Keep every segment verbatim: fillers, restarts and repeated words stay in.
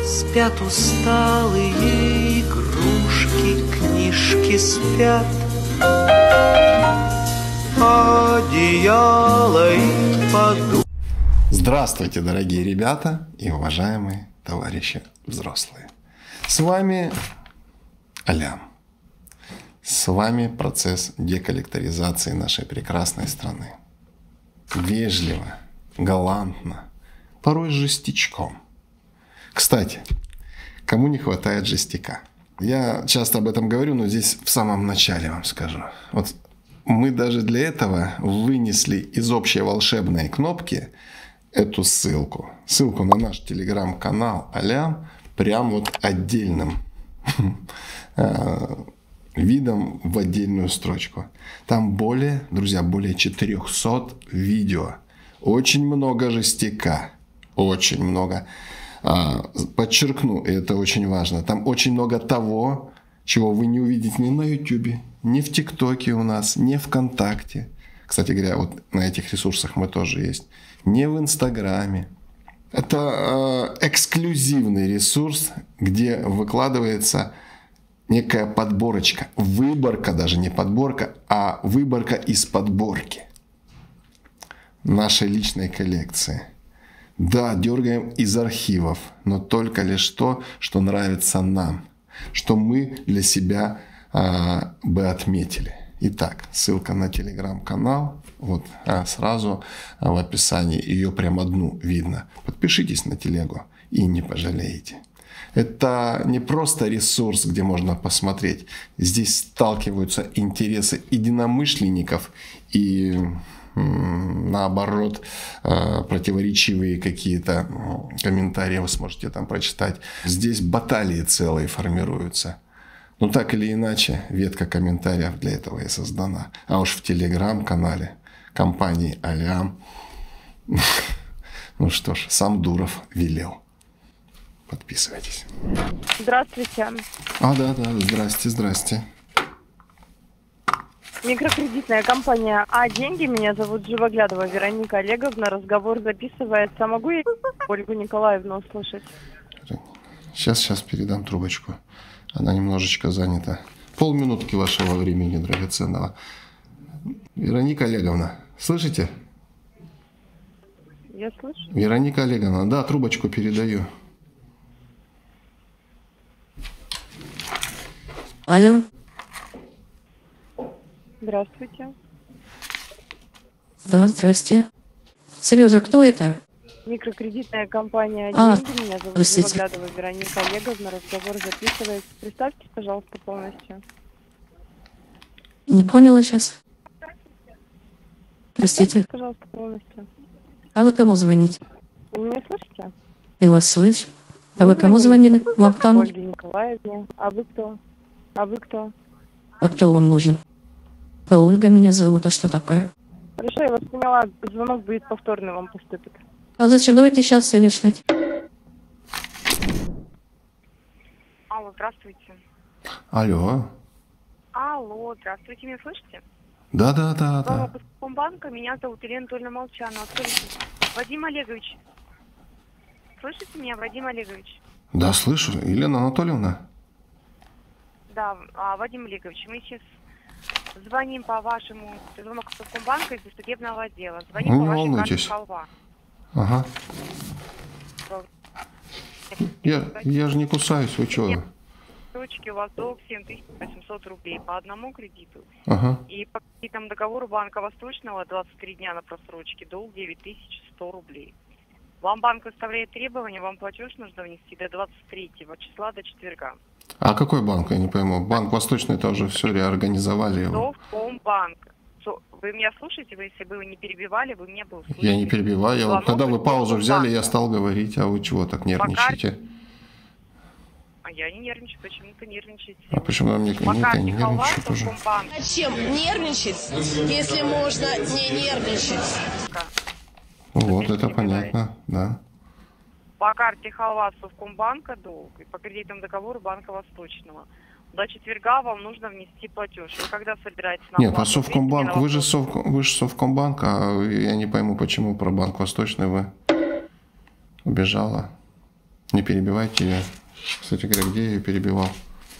Спят усталые игрушки, книжки спят, одеяло и подушки. Здравствуйте, дорогие ребята и уважаемые товарищи взрослые. С вами Алям. С вами процесс деколлекторизации нашей прекрасной страны. Вежливо, галантно, порой с жестичком. Кстати, кому не хватает жестяка? Я часто об этом говорю, но здесь в самом начале вам скажу. Вот мы даже для этого вынесли из общей волшебной кнопки эту ссылку. Ссылку на наш телеграм-канал Алям прям вот отдельным видом в отдельную строчку. Там более, друзья, более четырехсот видео. Очень много жестяка. Очень много. Подчеркну, и это очень важно. Там очень много того, чего вы не увидите ни на ютубе, ни в тиктоке у нас, ни вконтакте. Кстати говоря, вот на этих ресурсах мы тоже есть. Не в инстаграме. Это э, эксклюзивный ресурс, где выкладывается некая подборочка. Выборка, даже не подборка, а выборка из подборки нашей личной коллекции. Да, дергаем из архивов, но только лишь то, что нравится нам, что мы для себя а, бы отметили. Итак, ссылка на телеграм-канал, вот а, сразу а, в описании ее прям одну видно. Подпишитесь на телегу и не пожалеете. Это не просто ресурс, где можно посмотреть. Здесь сталкиваются интересы единомышленников и наоборот, противоречивые какие-то комментарии вы сможете там прочитать. Здесь баталии целые формируются. Но так или иначе, ветка комментариев для этого и создана. А уж в телеграм-канале компании Алям, ну что ж, сам Дуров велел. Подписывайтесь. Здравствуйте. А, да, да, здрасте, здрасте. Микрокредитная компания А деньги. Меня зовут Живоглядова Вероника Олеговна. Разговор записывается. Могу я Ольгу Николаевну услышать? Сейчас, сейчас передам трубочку. Она немножечко занята. Полминутки вашего времени драгоценного. Вероника Олеговна, слышите? Я слышу. Вероника Олеговна, да, трубочку передаю. Алло. Здравствуйте. Да, здрасте. Сережа, кто это? Микрокредитная компания А, деньги. Меня зовут простите. Живоглядова Вероника Олеговна. Разговор записывается. Представьтесь, пожалуйста, полностью. Не поняла сейчас. Простите. Представьтесь, пожалуйста, полностью. А вы кому звоните? Вы меня слышите? Я вас слышу. А вы кому звонили? Вам там? Ольге Николаевне. А вы кто? А вы кто? А кто вам нужен? Ольга меня зовут, а что такое? Хорошо, я вас поняла. Звонок будет повторный, вам поступит. А зачем? Давайте сейчас решать. Алло, здравствуйте. Алло. Алло, здравствуйте, меня слышите? Да, да, да, Глава да. Газпромбанка, меня зовут Елена Анатольевна Молчанова. Скажите, Вадим Олегович, слышите меня, Вадим Олегович? Да, слышу. Елена Анатольевна. Да, а, Вадим Олегович, мы сейчас звоним по вашему звонку Газпромбанка из судебного отдела. Звоним Ну, по не вашей карте волнуйтесь. халва. Ага. Я, я же не кусаюсь, вы чего? Точки у вас долг семь тысяч восемьсот рублей по одному кредиту. Ага. И по кредитному договору Банка Восточного двадцать три дня на просрочке долг девять тысяч сто рублей. Вам банк выставляет требования, вам платеж нужно внести до двадцать третьего числа, до четверга. А какой банк, я не пойму? Банк Восточный тоже все реорганизовали его. Совкомбанк. Вы меня слушаете? Вы, если бы вы не перебивали, вы меня бы услышали. Я не перебиваю. Я вот, когда вы паузу взяли, я стал говорить, а вы чего так нервничаете? А я не нервничаю, почему-то нервничаете. А почему мне не нервничаю тоже? Зачем нервничать, если можно не нервничать? Вот, это понятно, да. По карте халва Совкомбанка долг и по кредитному договору Банка Восточного. До четверга вам нужно внести платеж. Вы когда собираетесь на Нет, по Совкомбанк, вы же, Сов, вы же Совкомбанк, а я не пойму, почему про Банк Восточный вы убежала. Не перебивайте ее. Кстати говоря, где я ее перебивал?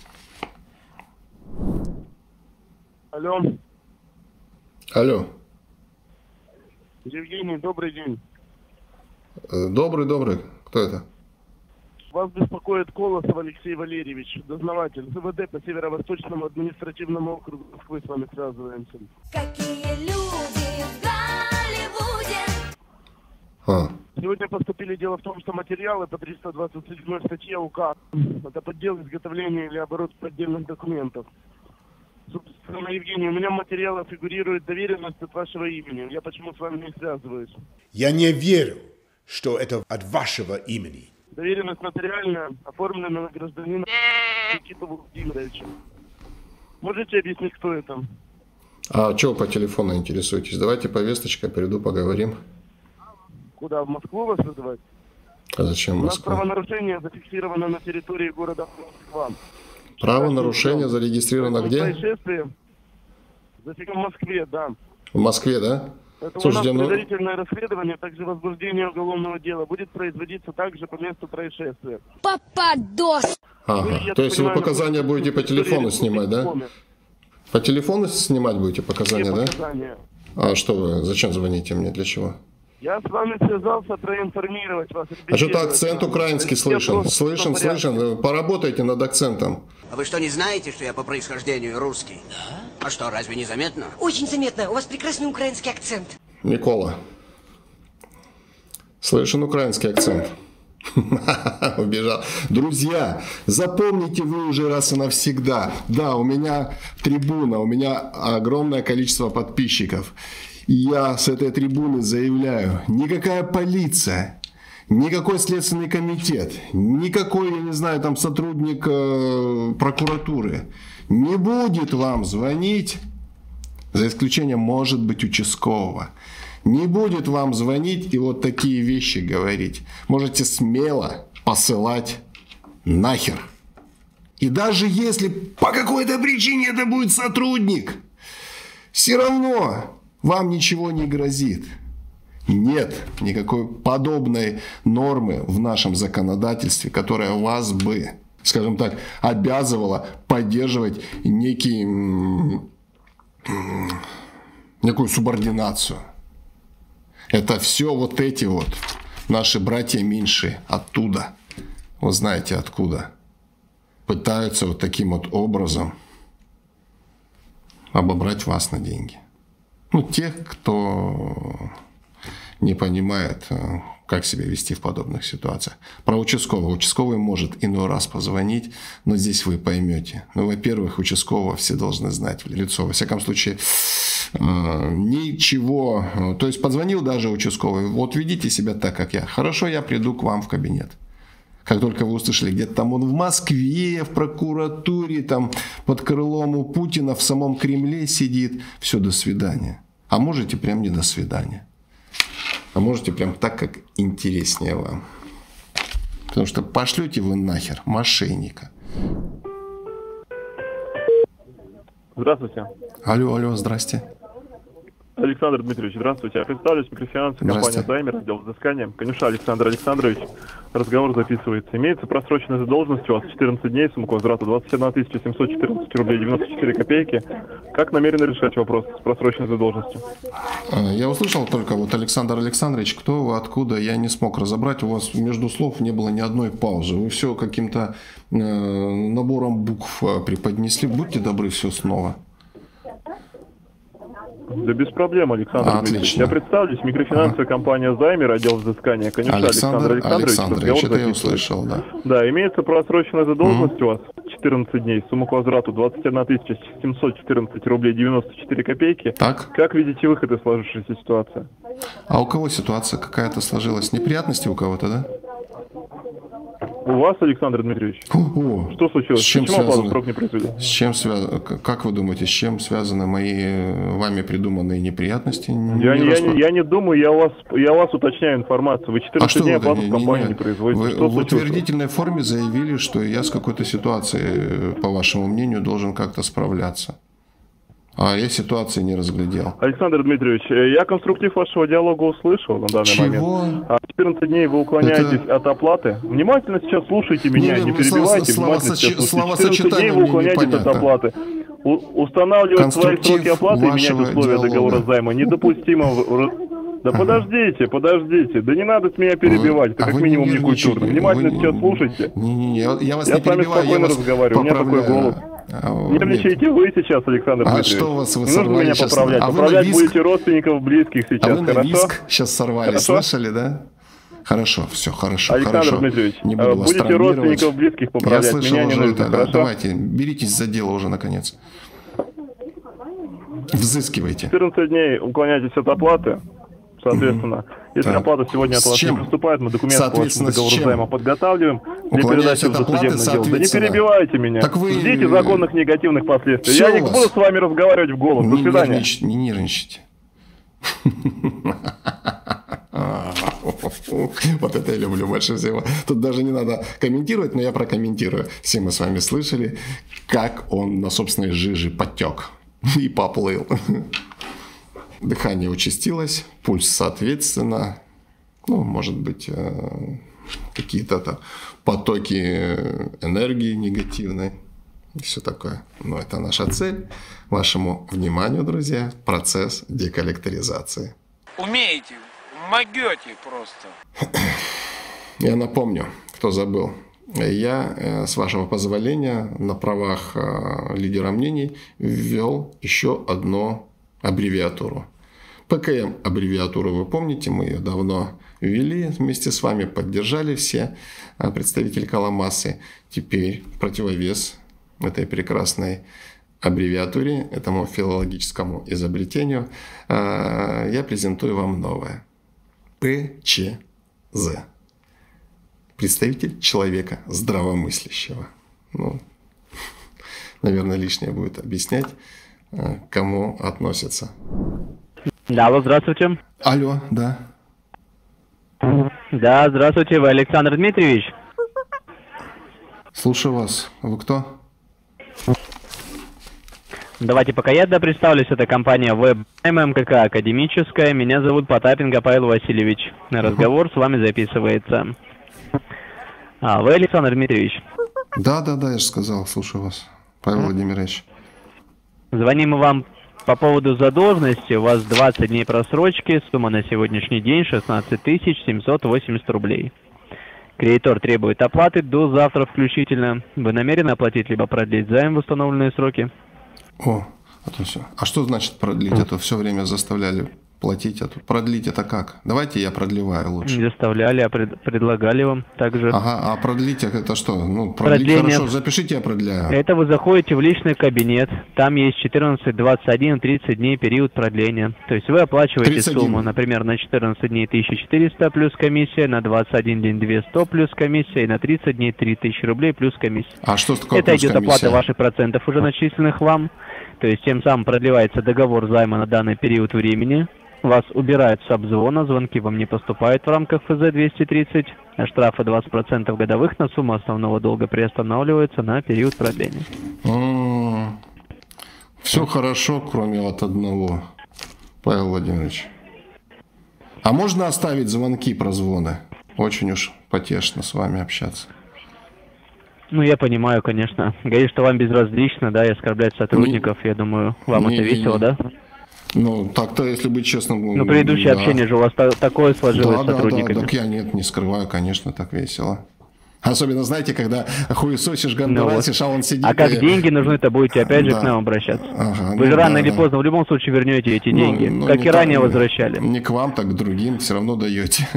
Алло. Алло. Евгений, добрый день. Добрый, добрый. Кто это? Вас беспокоит Колосов Алексей Валерьевич, дознаватель ЗВД по Северо-Восточному административному округу Москвы. С вами связываемся. Какие люди в Голливуде. А. Сегодня поступили. Дело в том, что материалы по триста двадцать седьмой статье УК это поддел, изготовление или оборот поддельных документов. Собственно, Евгений, у меня в материалах фигурирует доверенность от вашего имени. Я почему с вами не связываюсь? Я не верю, что это от вашего имени. Доверенность нотариальная, оформлена на гражданина Никиту Владимировича. Можете объяснить, кто это? А что по телефону интересуетесь? Давайте повесточка, приду, поговорим. Куда, в Москву вас вызывать? А зачем в У нас Москву? правонарушение зафиксировано на территории города Москва. Правонарушение зарегистрировано где? Происшествие зафиксировано в Москве, да. В Москве, да? Это Слушайте, у нас ну... предварительное расследование, также возбуждение уголовного дела будет производиться также по месту происшествия. Попадос. Ага. Я То так есть понимаю, вы показания на будете по телефону снимать, да? Помню. По телефону снимать будете показания, Все да? показания. А что вы, зачем звоните мне, для чего? Я с вами связался проинформировать вас. А что-то акцент украинский слышен. Слышен, Все в порядке. слышен. Поработайте над акцентом. А вы что, не знаете, что я по происхождению русский? Да? А что, разве не заметно? Очень заметно. У вас прекрасный украинский акцент. Микола. Слышен украинский акцент. Убежал. Друзья, запомните вы уже раз и навсегда. Да, у меня трибуна, у меня огромное количество подписчиков. И я с этой трибуны заявляю, никакая полиция, никакой следственный комитет, никакой, я не знаю, там сотрудник э, прокуратуры не будет вам звонить, за исключением, может быть, участкового. Не будет вам звонить и вот такие вещи говорить. Можете смело посылать нахер. И даже если по какой-то причине это будет сотрудник, все равно вам ничего не грозит. Нет никакой подобной нормы в нашем законодательстве, которая вас бы, скажем так, обязывала поддерживать некий, некую субординацию. Это все вот эти вот наши братья меньшие оттуда, вы знаете откуда, пытаются вот таким вот образом обобрать вас на деньги. Ну, тех, кто не понимает, как себя вести в подобных ситуациях. Про участкового. Участковый может иной раз позвонить, но здесь вы поймете. Ну, во-первых, участкового все должны знать в лицо. Во всяком случае, ничего. То есть, позвонил даже участковый. Вот ведите себя так, как я. Хорошо, я приду к вам в кабинет. Как только вы услышали, где-то там он в Москве, в прокуратуре, там под крылом у Путина, в самом Кремле сидит. Все, до свидания. А можете прям не до свидания. А можете прям так, как интереснее вам. Потому что пошлете вы нахер мошенника. Здравствуйте. Алло, алло, здрасте. Александр Дмитриевич, здравствуйте. Я представлюсь, микрофинансы, компания «Займер», отдел взыскания. Конюша Александр Александрович. Разговор записывается. Имеется просроченная задолженность у вас четырнадцать дней, сумма к возврату двадцать одна тысяча семьсот четырнадцать рублей девяносто четыре копейки. Как намерены решать вопрос с просроченной задолженностью? Я услышал только вот Александр Александрович, кто вы, откуда, я не смог разобрать. У вас между слов не было ни одной паузы. Вы все каким-то э, набором букв преподнесли. Будьте добры, все снова. Да без проблем, Александр а, Дмитриевич. Я представлюсь, микрофинансовая ага. компания «Займер», отдел взыскания. Конюша Александр, Александр Александрович. Это я услышал, да. Да, имеется просроченная задолженность mm-hmm. у вас четырнадцать дней, сумма к возврату двадцать одна тысяча семьсот четырнадцать рублей девяносто четыре копейки. Так. Как видите выход из сложившейся ситуации? А у кого ситуация какая-то сложилась? Неприятности у кого-то, да? У вас, Александр Дмитриевич? О, что случилось? С чем Почему связано? Срок не произвели? С чем связано? Как вы думаете, с чем связаны мои вами придуманные неприятности? Не, я, не я, не, я не думаю, я у вас, я у вас уточняю информацию. Вы четырнадцать а дней оплату в компании не, не производите. Вы что в случилось? утвердительной форме заявили, что я с какой-то ситуацией, по вашему мнению, должен как-то справляться. А я ситуации не разглядел. Александр Дмитриевич, я конструктив вашего диалога услышал на данный Чего? момент. А четырнадцать дней вы уклоняетесь Это... от оплаты. Внимательно сейчас слушайте меня, не, не перебивайте. Слова, внимательно сейчас слова, четырнадцать дней вы уклоняетесь от оплаты. У, устанавливать свои сроки оплаты и менять условия диалога. Договора займа недопустимо. Да подождите, подождите. Да не надо с меня перебивать. Это а как минимум не культурно. Внимательно вы... сейчас слушайте. Не, не, не, я, я вас я не перебиваю, с вами спокойно разговариваю. У меня такой голос. А, Нервничаете вы сейчас, Александр а Дмитриевич. Что вас вы не нужно меня сейчас? поправлять. А поправлять будете родственников, близких сейчас. А вы на хорошо? виск сейчас сорвали, хорошо? слышали, да? Хорошо, все, хорошо, Александр хорошо. Дмитриевич, не буду вас будете родственников, близких поправлять. Я слышал меня не уже нужно, это. хорошо? Давайте, беритесь за дело уже, наконец. Взыскивайте. четырнадцать дней уклоняйтесь от оплаты, соответственно. Mm-hmm. Если так. Оплата сегодня от вас не поступает, мы документы по вашему договору займа подготавливаем для передачи в досудебное дело. Да не перебивайте меня. Так вы... Ждите законных негативных последствий. Все Я не буду с вами разговаривать в голос. До свидания. Не нервничайте. Вот это я люблю больше всего. Тут даже не надо комментировать, но я прокомментирую. Все мы с вами слышали, как он на собственной жиже потек и поплыл. Дыхание участилось, пульс соответственно, ну, может быть, какие-то потоки энергии негативной и все такое. Но это наша цель. Вашему вниманию, друзья, процесс деколлекторизации. Умеете, могете просто. Я напомню, кто забыл. Я, с вашего позволения, на правах лидера мнений ввел еще одну аббревиатуру. ПКМ аббревиатуру вы помните, мы ее давно ввели вместе с вами, поддержали все представители Коломасы. Теперь в противовес этой прекрасной аббревиатуре, этому филологическому изобретению, я презентую вам новое. ПЧЗ. Представитель человека здравомыслящего. Ну, наверное, лишнее будет объяснять, к кому относится. Да, алло, здравствуйте. Алло, да. Да, здравствуйте, вы Александр Дмитриевич? Слушаю вас. Вы кто? Давайте пока я да представлюсь, это компания Web ММКК Академическая. Меня зовут Потапенко Павел Васильевич. Разговор с вами записывается. А, вы Александр Дмитриевич? Да, да, да, я же сказал, слушаю вас, Павел Владимирович. Звоним мы вам по поводу задолженности. У вас двадцать дней просрочки, сумма на сегодняшний день шестнадцать тысяч семьсот восемьдесят рублей. Кредитор требует оплаты до завтра включительно. Вы намерены оплатить либо продлить займ в установленные сроки? О, а то все. А что значит продлить? Это все время заставляли платить. А то продлить это как? Давайте я продлеваю лучше. Не заставляли, а пред, предлагали вам также. Ага, а продлить это что? Ну, продлить Продление... хорошо, запишите, я продляю. Это вы заходите в личный кабинет, там есть четырнадцать, двадцать один, тридцать дней период продления. То есть вы оплачиваете сумму, например, на четырнадцать дней тысяча четыреста плюс комиссия, на двадцать один день двести плюс комиссия и на тридцать дней три тысячи рублей плюс комиссия. А что такое Это плюс идет комиссия? Оплата ваших процентов, уже начисленных вам. То есть тем самым продлевается договор займа на данный период времени. Вас убирают с обзвона, звонки вам не поступают в рамках ФЗ двести тридцать, а штрафы двадцать процентов годовых на сумму основного долга приостанавливаются на период продления. А-а-а. Все хорошо, кроме вот одного, Павел Владимирович. А можно оставить звонки, прозвоны? Очень уж потешно с вами общаться. Ну, я понимаю, конечно. Говорит, что вам безразлично, да, и оскорблять сотрудников. Не, я думаю, вам не, это весело, не, не. да? Ну, так-то, если быть честным... Ну, предыдущее да. общение же у вас такое сложилось да, с сотрудниками. Да, да, так я нет, не скрываю, конечно, так весело. Особенно, знаете, когда хуесосишь, гандурасишь, ну, вот. а он сидит... А как и... деньги нужны-то будете опять же да. к нам обращаться. Ага, Вы ну, же рано да, или да. поздно в любом случае вернете эти ну, деньги, ну, как и ранее так, возвращали. Не к вам, так к другим все равно даете.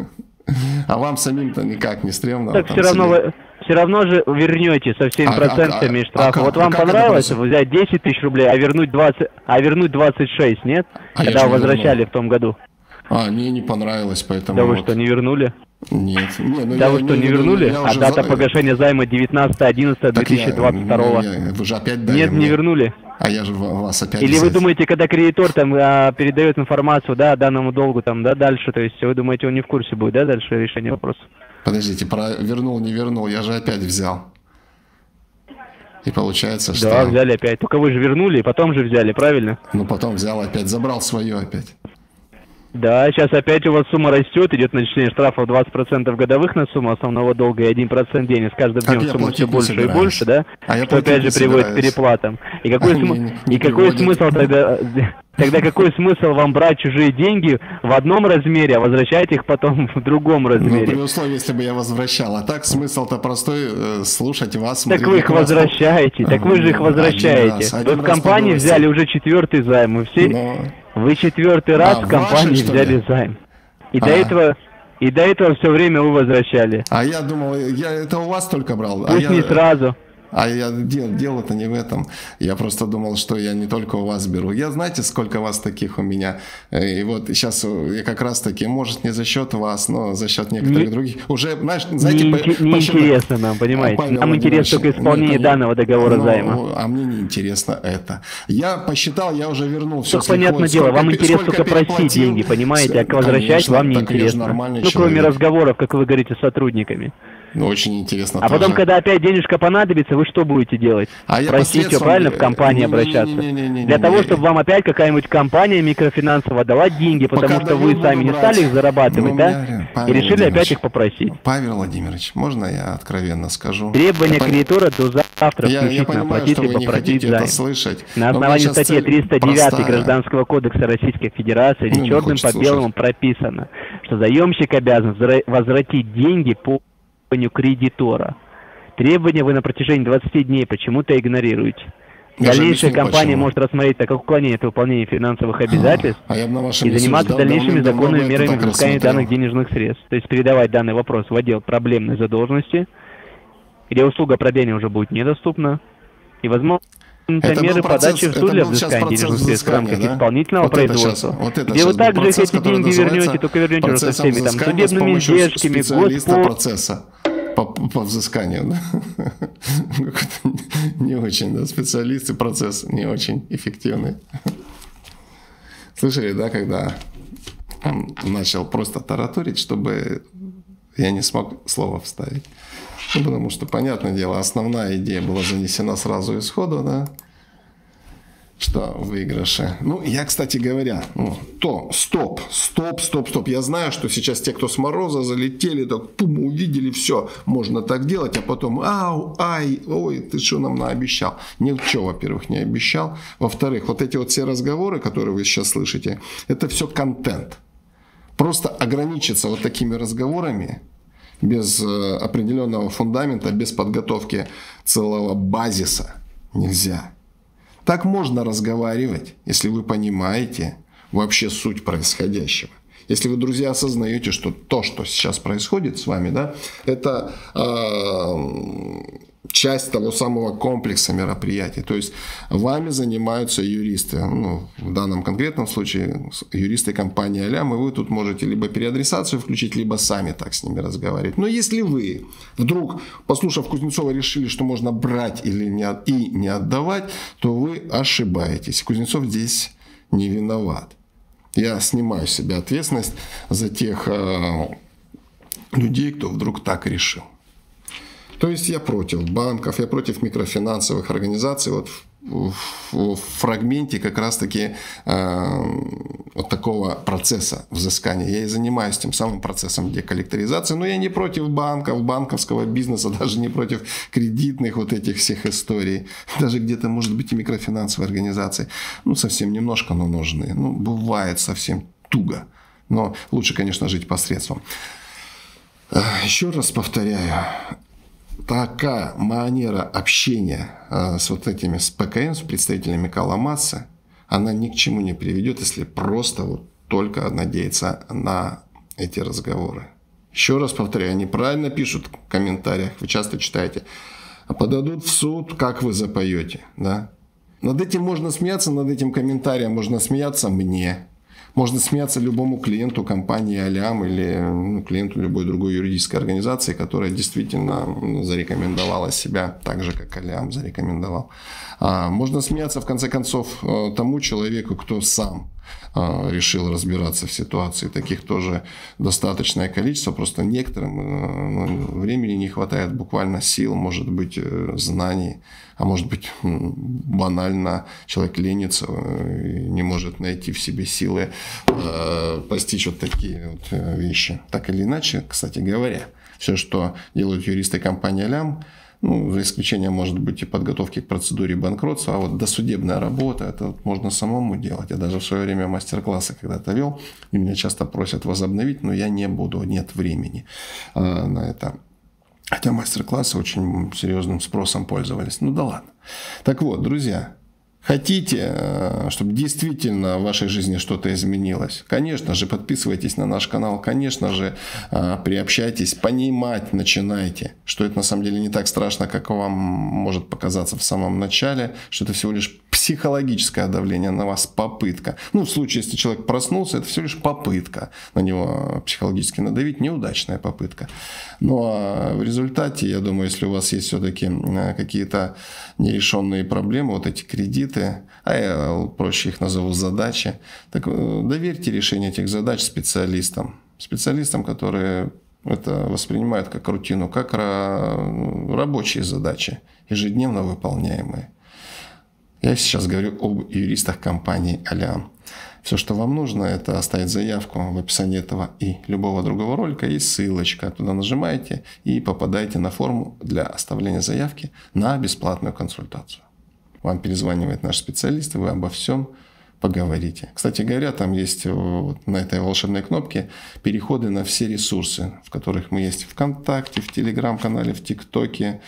А вам самим-то никак не стремно. Так все равно, вы, все равно же вернете со всеми а, процентами а, штрафа. А, вот а, вам а понравилось взять десять тысяч рублей, а вернуть двадцать, а вернуть двадцать шесть, нет? А когда возвращали в том году. А, мне не понравилось, поэтому... Да вы вот... что, не вернули? Нет. Не, ну да я, вы что, не, не вернули? Я а дата за... погашения займа девятнадцатое одиннадцатое две тысячи двадцать второго. Я, я, вы же опять дали Нет, мне. не вернули. А я же вас опять... Или взять. вы думаете, когда кредитор там а, передает информацию, да, данному долгу там, да, дальше, то есть вы думаете, он не в курсе будет, да, дальше решение вопроса? Подождите, про вернул, не вернул, я же опять взял. И получается, что... Да, взяли опять. Только вы же вернули, и потом же взяли, правильно? Ну, потом взял опять, забрал свое опять. Да, сейчас опять у вас сумма растет, идет начисление штрафов двадцать процентов годовых на сумму основного долга и один процент денег. С каждым днем сумма все больше и больше, да? А что опять же приводит к переплатам. И какой, Они см... не, и не какой приводят. смысл тогда... Тогда какой смысл вам брать чужие деньги в одном размере, а возвращать их потом в другом размере? Ну, при условии, если бы я возвращал. А так смысл-то простой, э, слушать вас. Так вы их возвращаете, так вы же их возвращаете. Вы в компании взяли уже четвертый займ, и все... Но... Вы четвертый раз А, в компании ваши, что взяли ли? займ. И А. до этого... И до этого все время вы возвращали. А я думал, я это у вас только брал. А Пусть я... не сразу. А я дел, дело-то не в этом. Я просто думал, что я не только у вас беру. Я, знаете, сколько вас таких у меня. И вот сейчас я как раз таки, может, не за счет вас, но за счет некоторых не, других. Уже, знаешь, знаете, не, по, не посчитать... интересно нам, понимаете? Павел Нам интересно только исполнение ну, данного договора ну, займа. А мне не интересно это. Я посчитал, я уже вернул все. Все понятное дело, вам интересно только просить деньги, понимаете, а возвращать конечно, вам не так интересно. Ну, человек. Кроме разговоров, как вы говорите, с сотрудниками. Ну, очень интересно. А тоже. потом, когда опять денежка понадобится, вы что будете делать? А я Просить ее, правильно, в компании не, обращаться? Не, не, не, не, не, Для не, того, не. чтобы вам опять какая-нибудь компания микрофинансовая дала деньги, потому Пока что вы сами не брать. стали их зарабатывать, Ну, да? меня, И решили опять их попросить. Павел Владимирович, можно я откровенно скажу? Требования я кредитора до завтра я, включительно я понимаю, оплатить что вы либо не просить хотите займ. это слышать. На но основании у меня сейчас статьи цель триста девять простая. Гражданского кодекса Российской Федерации Ну, не черным хочется по белому прописано, что заемщик обязан взра- возвратить деньги по требованию кредитора. Требования вы на протяжении двадцати дней почему-то игнорируете. Я же Дальнейшая объяснил, компания почему. может рассмотреть так как уклонение от выполнения финансовых обязательств А я бы на вашем и месте заниматься ждал, дальнейшими давным-давно законными бы это мерами так взыскания рассмотрел. данных денежных средств. То есть передавать данный вопрос в отдел проблемной задолженности, где услуга продления уже будет недоступна, и возможно Это меры был процесс- подачи в суд это для был сейчас взыскания процесс денежных средств в рамках взыскания, да? исполнительного Вот это производства, сейчас- вот это где сейчас вы был также процесс, эти который деньги называется вернете, только вернете уже со процессом всеми там взыскания с судебными помощью издержками, специалиста госпо... процесса по, по взысканию. Да? Какой-то не очень, да, специалист и процесс не очень эффективный. Слышали, да, когда он начал просто тараторить, чтобы я не смог слово вставить. Ну, потому что, понятное дело, основная идея была занесена сразу исходу, да, что выигрыши. Ну, я, кстати говоря, ну, то, стоп, стоп, стоп, стоп. Я знаю, что сейчас те, кто с мороза залетели, так, пум, увидели, все, можно так делать, а потом, ау, ай, ой, ты что нам наобещал? Ничего, во-первых, не обещал. Во-вторых, вот эти вот все разговоры, которые вы сейчас слышите, это все контент. Просто ограничиться вот такими разговорами, без э, определенного фундамента, без подготовки целого базиса нельзя. Так можно разговаривать, если вы понимаете вообще суть происходящего. Если вы, друзья, осознаете, что то, что сейчас происходит с вами, да, это э, часть того самого комплекса мероприятий. То есть вами занимаются юристы. Ну, в данном конкретном случае юристы компании «Алям», и вы тут можете либо переадресацию включить, либо сами так с ними разговаривать. Но если вы вдруг, послушав Кузнецова, решили, что можно брать или не, от... и не отдавать, то вы ошибаетесь. Кузнецов здесь не виноват. Я снимаю с себя ответственность за тех э, людей, кто вдруг так решил. То есть я против банков, я против микрофинансовых организаций. Вот в, в, в фрагменте как раз-таки э, вот такого процесса взыскания. Я и занимаюсь тем самым процессом деколлекторизации. Но я не против банков, банковского бизнеса, даже не против кредитных вот этих всех историй. Даже где-то, может быть, и микрофинансовые организации. Ну, совсем немножко, но нужны. Ну, бывает совсем туго. Но лучше, конечно, жить посредством. Еще раз повторяю. Такая манера общения э, с вот этими, с ПКМ, с представителями Коломассы, она ни к чему не приведет, если просто вот только надеяться на эти разговоры. Еще раз повторяю, они правильно пишут в комментариях, вы часто читаете, подадут в суд, как вы запоете, да? Над этим можно смеяться, над этим комментарием можно смеяться мне. Можно смеяться любому клиенту компании «Алям» или ну, клиенту любой другой юридической организации, которая действительно зарекомендовала себя так же, как «Алям» зарекомендовал. А можно смеяться, в конце концов, тому человеку, кто сам э, решил разбираться в ситуации. Таких тоже достаточное количество. Просто некоторым э, времени не хватает, буквально сил, может быть, э, знаний. А может быть, банально человек ленится и не может найти в себе силы э, постичь вот такие вот вещи. Так или иначе, кстати говоря, все, что делают юристы компании «Лям», ну, за исключением, может быть, и подготовки к процедуре банкротства, а вот досудебная работа, это вот можно самому делать. Я даже в свое время мастер-классы когда-то вел, и меня часто просят возобновить, но я не буду, нет времени э, на это. Хотя мастер-классы очень серьезным спросом пользовались. Ну да ладно. Так вот, друзья, хотите, чтобы действительно в вашей жизни что-то изменилось? Конечно же, подписывайтесь на наш канал. Конечно же, приобщайтесь, понимать начинайте, что это на самом деле не так страшно, как вам может показаться в самом начале, что это всего лишь психологическое давление на вас, попытка. Ну, в случае, если человек проснулся, это всего лишь попытка на него психологически надавить, неудачная попытка. Ну, а в результате, я думаю, если у вас есть все-таки какие-то нерешенные проблемы, вот эти кредиты, а я проще их назову задачи, так доверьте решение этих задач специалистам. Специалистам, которые это воспринимают как рутину, как рабочие задачи, ежедневно выполняемые. Я сейчас говорю об юристах компании «Лям». Все, что вам нужно, это оставить заявку в описании этого и любого другого ролика. Есть ссылочка. Туда нажимаете и попадаете на форму для оставления заявки на бесплатную консультацию. Вам перезванивает наш специалист, и вы обо всем поговорите. Кстати говоря, там есть вот на этой волшебной кнопке переходы на все ресурсы, в которых мы есть: ВКонтакте, в Телеграм-канале, в ТикТоке,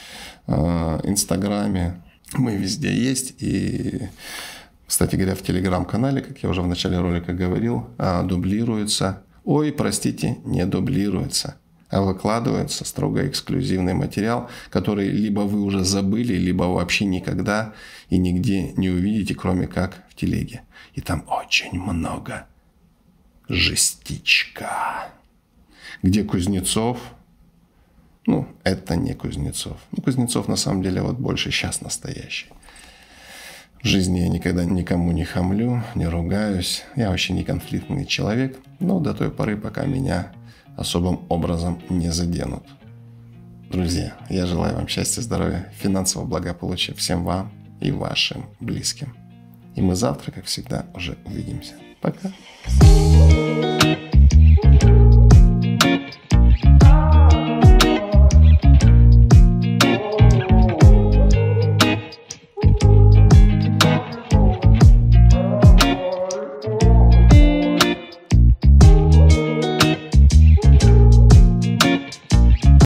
Инстаграме. Мы везде есть. И, кстати говоря, в Телеграм-канале, как я уже в начале ролика говорил, дублируется, ой, простите, не дублируется, а выкладывается строго эксклюзивный материал, который либо вы уже забыли, либо вообще никогда и нигде не увидите, кроме как в телеге. И там очень много жестичка. Где Кузнецов? Ну, это не Кузнецов. Ну, Кузнецов на самом деле вот больше сейчас настоящий. В жизни я никогда никому не хамлю, не ругаюсь. Я вообще не конфликтный человек. Но до той поры, пока меня особым образом не заденут. Друзья, я желаю вам счастья, здоровья, финансового благополучия всем вам и вашим близким. И мы завтра, как всегда, уже увидимся. Пока.